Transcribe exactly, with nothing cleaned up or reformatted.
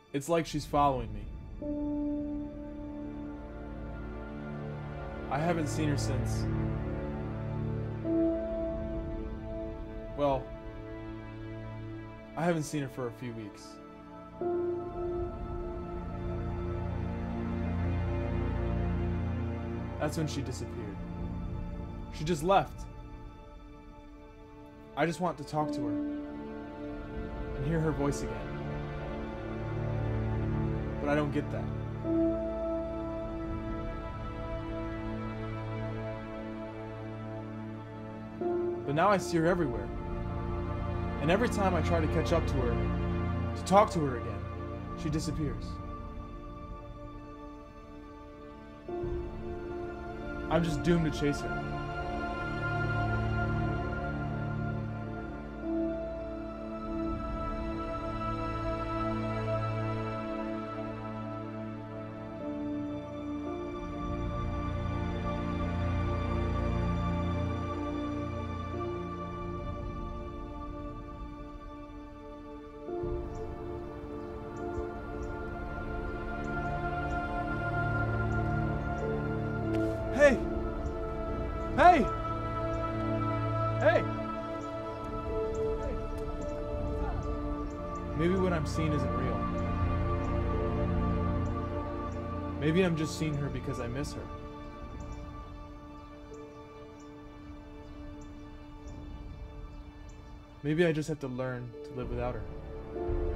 It's like she's following me. I haven't seen her since... Well, I haven't seen her for a few weeks. That's when she disappeared. She just left. I just want to talk to her and hear her voice again. But I don't get that. But now I see her everywhere. And every time I try to catch up to her, to talk to her again, she disappears. I'm just doomed to chase her. Hey! Hey! Hey! Hey! Maybe what I'm seeing isn't real. Maybe I'm just seeing her because I miss her. Maybe I just have to learn to live without her.